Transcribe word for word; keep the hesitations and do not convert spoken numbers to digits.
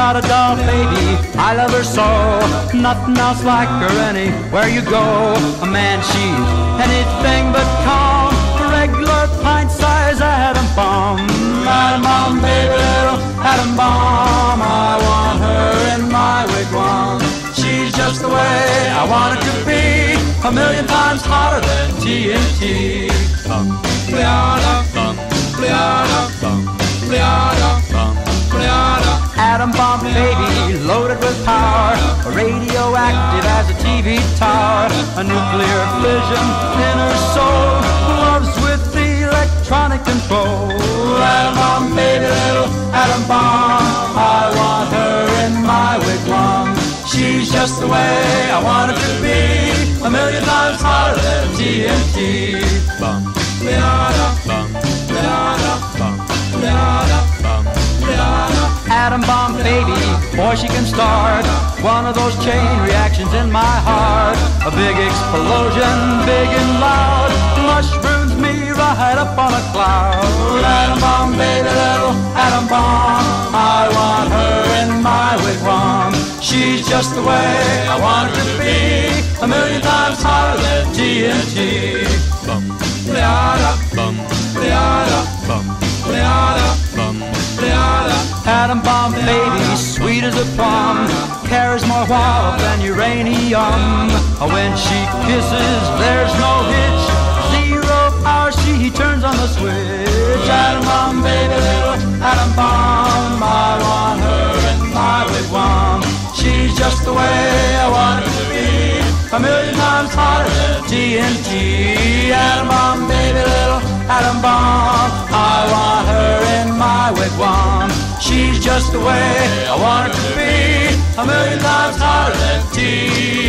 got a doll baby, I love her so. Nothing else like her anywhere you go. A man, she's anything but calm. A regular pint-sized atom bomb. Atom bomb, baby, little atom bomb. I want her in my wigwam. She's just the way I want it to be, a million times hotter than T N T. Bum, Brianna, bum, Brianna, bum, Brianna, bum, Brianna. Atom bomb baby, loaded with power, radioactive as a T V tower. A nuclear fission in her soul, loves with the electronic control. Atom bomb baby, little atom bomb. I want her in my wigwam. She's just the way I want it to be, a million times hotter than T N T. Bum, Brianna, bum, Brianna, bum, Brianna, bum, Brianna. Atom bomb baby, boy she can start one of those chain reactions in my heart. A big explosion, big and loud, mushrooms me right up on a cloud. Atom bomb baby, little atom bomb. I want her in my wigwam. She's just the way I want her to be, a million times hotter than T N T. Bum, Brianna, bum, Brianna, bum, Brianna, bum, Brianna. Atom bomb baby, sweet as a plum, carries more wallop than uranium. When she kisses, there's no hitch, zero power, she turns on the switch. Atom bomb baby, little atom bomb. I want her in my wigwam. She's just the way I want her to be, a million times hotter than T N T. Atom bomb baby, little atom bomb. I want her in my wigwam. She's just the way I want her to be, a million times hotter than T N T.